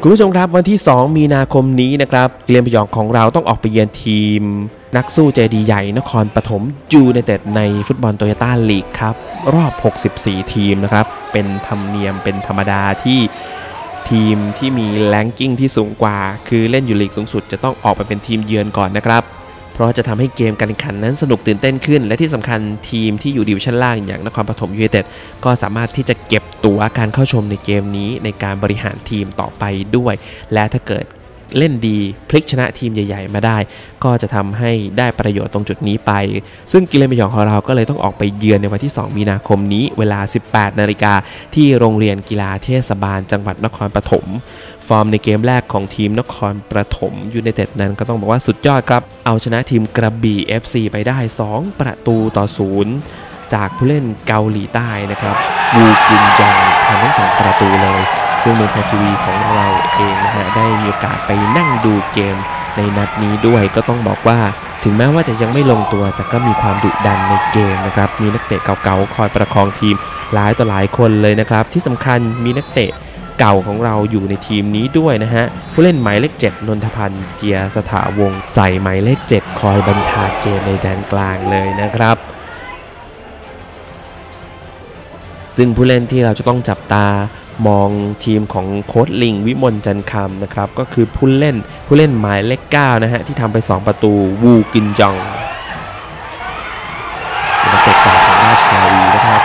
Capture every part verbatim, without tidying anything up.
คุณผู้ชมครับวันที่สองมีนาคมนี้นะครับเรียนพยองของเราต้องออกไปเยือนทีมนักสู้เจดีใหญ่นครปฐมยูไนเต็ดในฟุตบอลโตโยต้าลีกครับรอบหกสิบสี่ทีมนะครับเป็นธรรมเนียมเป็นธรรมดาที่ทีมที่มีแรงกิ้งที่สูงกว่าคือเล่นอยู่ลีกสูงสุดจะต้องออกไปเป็นทีมเยือนก่อนนะครับเพราะจะทำให้เกมการแข่งขันนั้นสนุกตื่นเต้นขึ้นและที่สำคัญทีมที่อยู่ดิวิชั่นล่างอย่างนครปฐมยูไนเต็ดก็สามารถที่จะเก็บตั๋วการเข้าชมในเกมนี้ในการบริหารทีมต่อไปด้วยและถ้าเกิดเล่นดีพลิกชนะทีมใหญ่ๆมาได้ก็จะทำให้ได้ประโยชน์ตรงจุดนี้ไปซึ่งกิเลนพยองของเราก็เลยต้องออกไปเยือนในวันที่สองมีนาคมนี้เวลา สิบแปดนาฬิกาที่โรงเรียนกีฬาเทศบาลจังหวัดนครปฐมฟอร์มในเกมแรกของทีมนครปฐมยูไนเต็ดนั้นก็ต้องบอกว่าสุดยอดครับเอาชนะทีมกระบี่ เอฟ ซี ไปได้สองประตูต่อศูนย์จากผู้เล่นเกาหลีใต้นะครับวูกินจองทำทั้งสองประตูเลยซึ่งเมืองไทยทีวีของเราเองนะฮะได้มีโอกาสไปนั่งดูเกมในนัดนี้ด้วยก็ต้องบอกว่าถึงแม้ว่าจะยังไม่ลงตัวแต่ก็มีความดุดันในเกมนะครับมีนักเตะเก่าๆคอยประคองทีมหลายต่อหลายคนเลยนะครับที่สำคัญมีนักเตะเก่าของเราอยู่ในทีมนี้ด้วยนะฮะผู้เล่นหมายเลขเจ็ดนนทพันธ์เจียสถาวงศ์ใส่หมายเลขเจ็ดคอยบัญชาเกมในแดนกลางเลยนะครับซึ่งผู้เล่นที่เราจะต้องจับตามองทีมของโค้ชลิงวิมลจันทร์คำนะครับก็คือผู้เล่นผู้เล่นหมายเลขเก้านะฮะที่ทำไปสองประตูวูกินจองเป็นนักเตะเก่าของราชนาวีนะครับ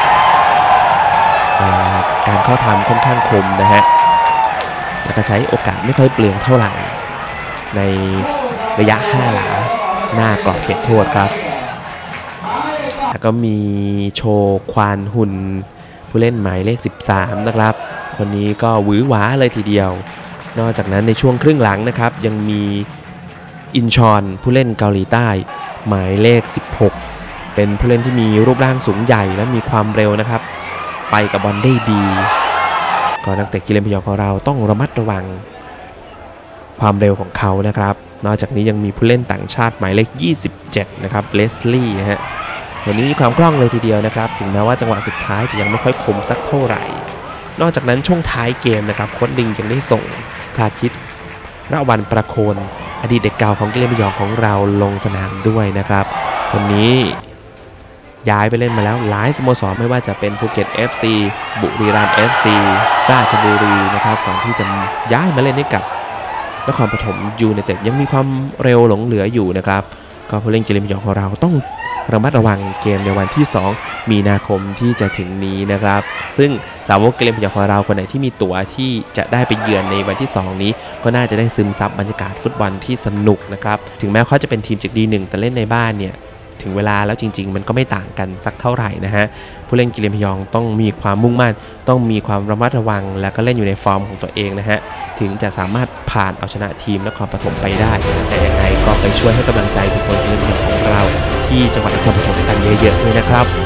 การเข้าทำค่อนข้างคมนะฮะแล้วก็ใช้โอกาสไม่ค่อยเปลืองเท่าไหร่ในระยะห้าหลาหน้ากรอบเขตโทษครับแล้วก็มีโชว์ควานหุ่นผู้เล่นหมายเลขสิบสามนะครับคนนี้ก็หวือหวาเลยทีเดียวนอกจากนั้นในช่วงครึ่งหลังนะครับยังมีอินชอนผู้เล่นเกาหลีใต้หมายเลขสิบหกเป็นผู้เล่นที่มีรูปร่างสูงใหญ่และมีความเร็วนะครับไปกับบอลได้ดีก็นักเตะกิเลนพยองของเราต้องระมัดระวังความเร็วของเขานะครับนอกจากนี้ยังมีผู้เล่นต่างชาติหมายเลขยี่สิบเจ็ดนะครับเลสลี่ฮะคนนี้มีความคล่องเลยทีเดียวนะครับถึงแม้ว่าจังหวะสุดท้ายจะยังไม่ค่อยคมสักเท่าไหร่นอกจากนั้นช่วงท้ายเกมนะครับโค้ชลิงยังได้ส่งชาคิดระวันประโคนอดีตเด็กเก่าของกิเลนพยองของเราลงสนามด้วยนะครับคนนี้ย้ายไปเล่นมาแล้วหลายสโมสรไม่ว่าจะเป็นภูเก็ต เอฟ ซี บุรีรัมย์ เอฟ ซี ราชบุรีนะครับก่อนที่จะย้ายมาเล่นให้กับนครปฐมยูไนเต็ดยังมีความเร็วหลงเหลืออยู่นะครับก็ผู้เล่นกิเลนพยองของเราต้องระมัดระวังเกมในวันที่สองมีนาคมที่จะถึงนี้นะครับซึ่งสาวกกิเลนพยองของเราคนไหนที่มีตั๋วที่จะได้ไปเยือนในวันที่สองนี้ก็น่าจะได้ซึมซับบรรยากาศฟุตบอลที่สนุกนะครับถึงแม้เขาจะเป็นทีมจากดีหนึ่งแต่เล่นในบ้านเนี่ยถึงเวลาแล้วจริงๆมันก็ไม่ต่างกันสักเท่าไหร่นะฮะผู้เล่นกิเลนพยองต้องมีความมุ่งมั่นต้องมีความระมัดระวังแล้วก็เล่นอยู่ในฟอร์มของตัวเองนะฮะถึงจะสามารถผ่านเอาชนะทีมนครปฐมไปได้แต่ยังไงก็ไปช่วยให้กำลังใจทุกคนกิเลนพยองของเราที่จังหวัดนครปฐมกันเยอะๆด้วยนะครับ